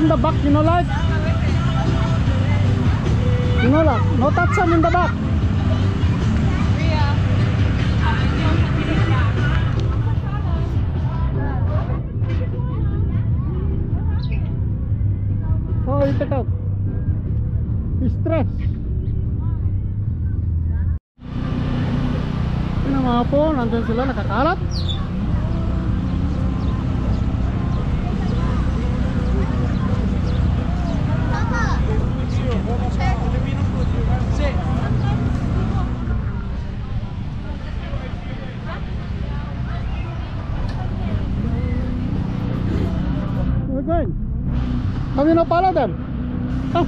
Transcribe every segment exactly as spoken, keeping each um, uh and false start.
in the back, you know, like, you know, like, no touch in the back. Oh, ito ka. Stress. Yun ang mga po, nandun sila nakakalat. We're going. Have you not followed them? Oh.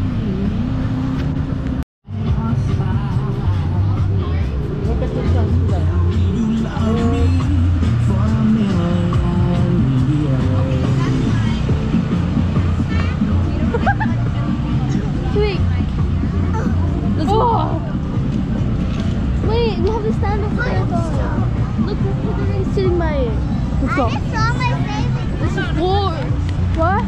Wait. Oh. Wait, we have to stand up for it. Look, look, they're sitting by it. What's up? I just saw my favorite. This is war. What?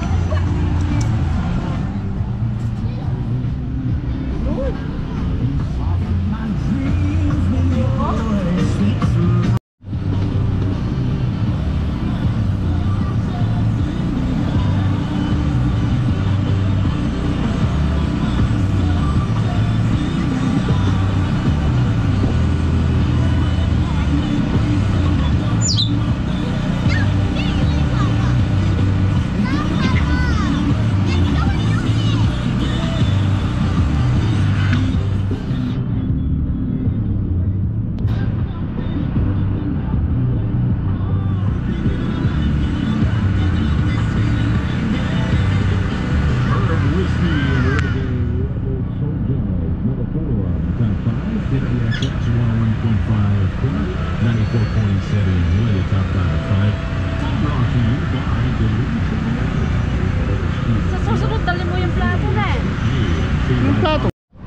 ninety-four point seven, one of the top five, five. Brought to you by Delusion. Sa susunod, dali mo yung plato na eh. Yung plato.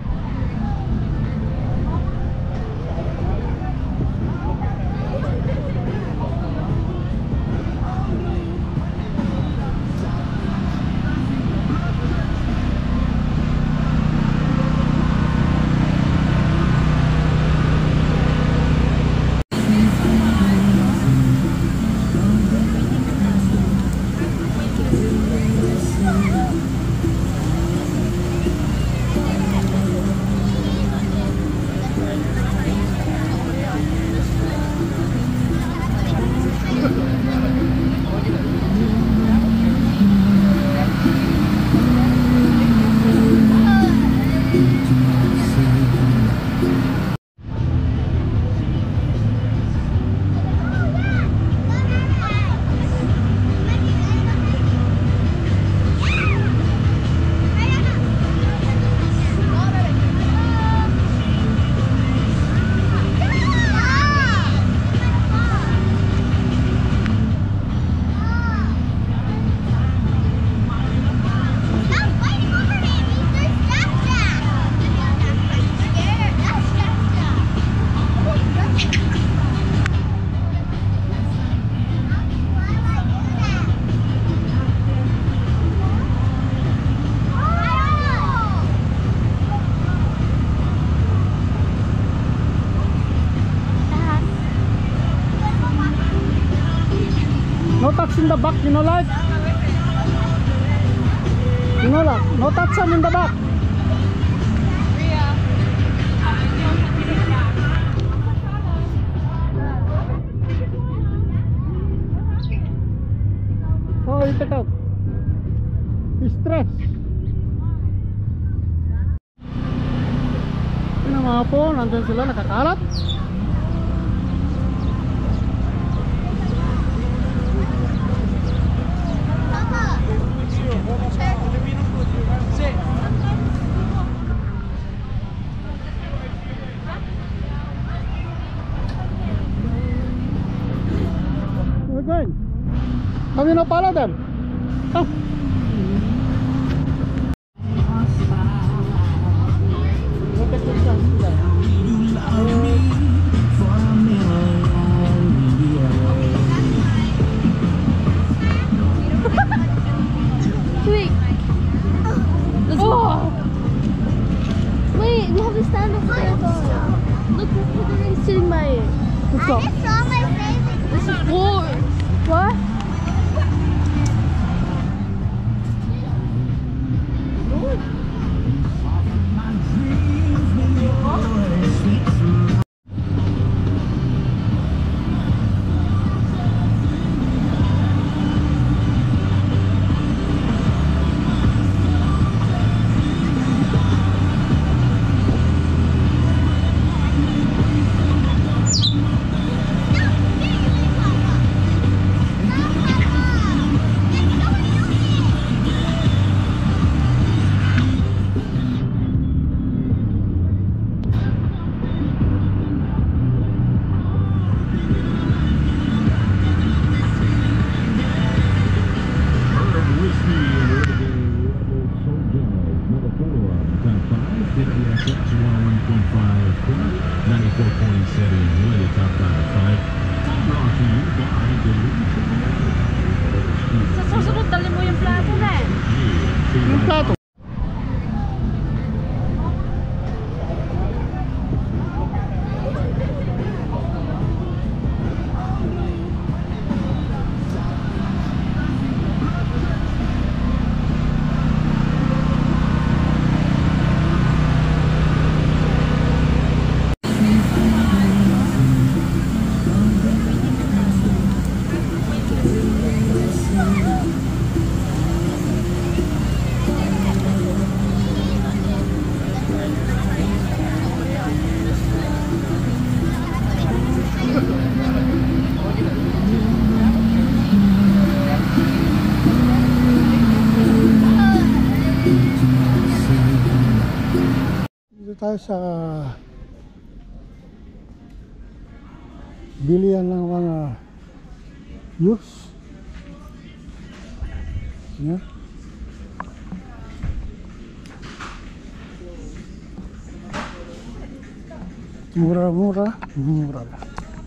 No touch in the back, you know, like, you know, like, no touch in the back. Oh, ito ka. Stress. Yun ang mga po, nandun sila nakakalat. We're going. Have you not followed them? Oh. just saw my favorite. This is cool. What? ninety-four point seven, one of the top five. Five. Brought to you by Delusion. Sa susunod, dali mo yung plato na eh. Yung plato. Dito tayo sa bilihan ng mga juice. Yan. Mura-mura, mura lang.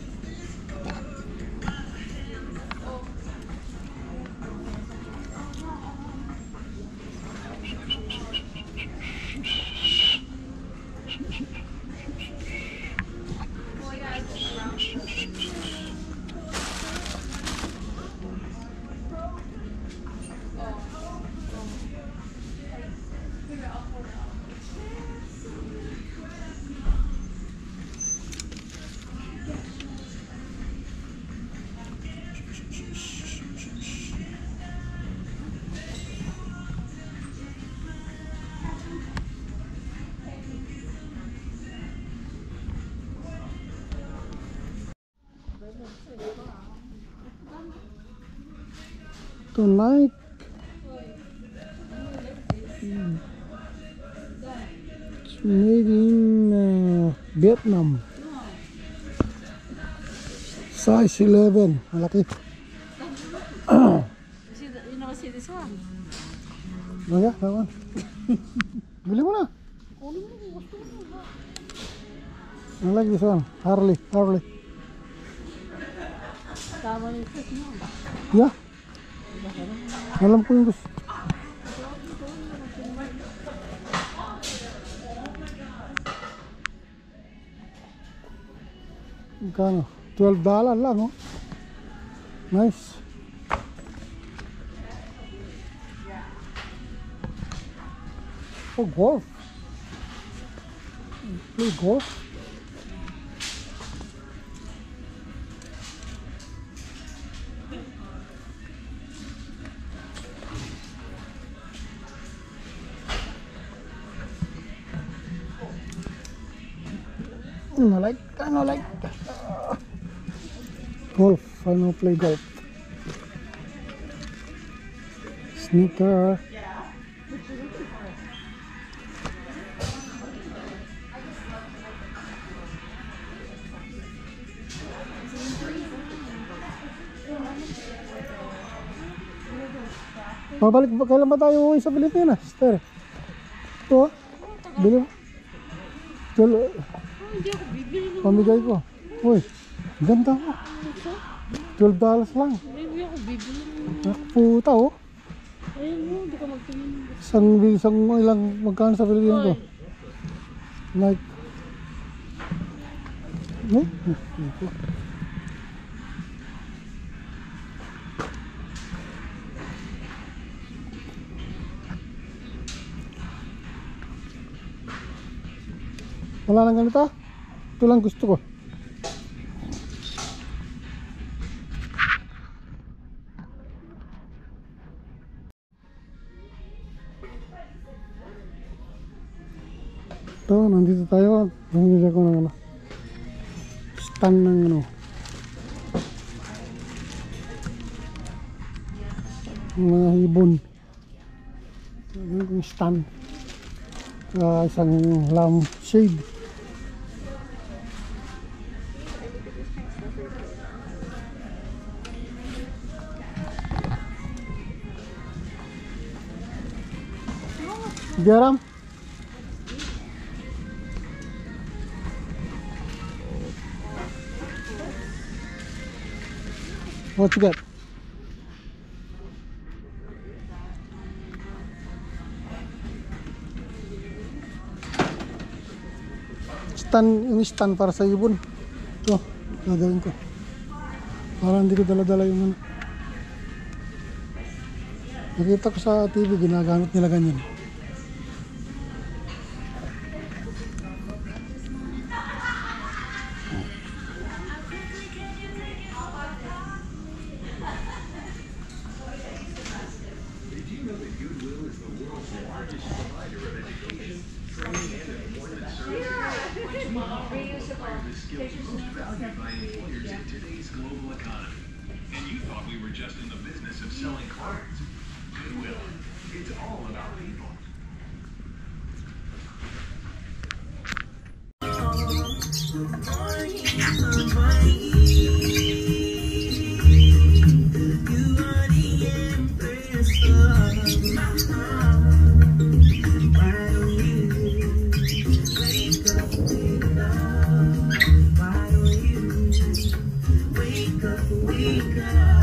Tonight, it's made in uh, Vietnam. Size eleven, malaki. You know, see this one? Oh yeah, that one. Bili mo na. I like this one. Harley, Harley. Tama yung fit mo. Yeah. Alam ko yung gusto. Magkano? twelve dollars lang, oh. Nice. Oh, golf. Play golf. I like, I don't like uh, golf. I don't play golf. Sneaker. Pabalik ba, kailan ba tayo uwi sa Pilipinas? Ter. Ito, bili mo. Tulo. Hindi ako bibili ng Pamigay ko. Uy, ganda mo. twelve dollars lang. Hindi ako bibili ng Nakputa, oh. ayun mo, hindi ka magtingin. Isang, isang ilang magkano sa Pilipinas ko? Like, no? Wala nang ganito. Ito lang gusto ko. Ito, nandito tayo. Bumili ako ng ano, stand ng ano, mga ibon. Yung stand. Uh, isang lamp shade. Garam. What you got? Stand, yung stand para sa ibon. Ito, gagawin ko. Para hindi ko dala-dala yung ano. Nakita ko sa T V, ginagamit nila ganyan. Valued by employers in today's global economy. And you thought we were just in the business of selling clothes. Goodwill. It's all about people. Wake up, wake up.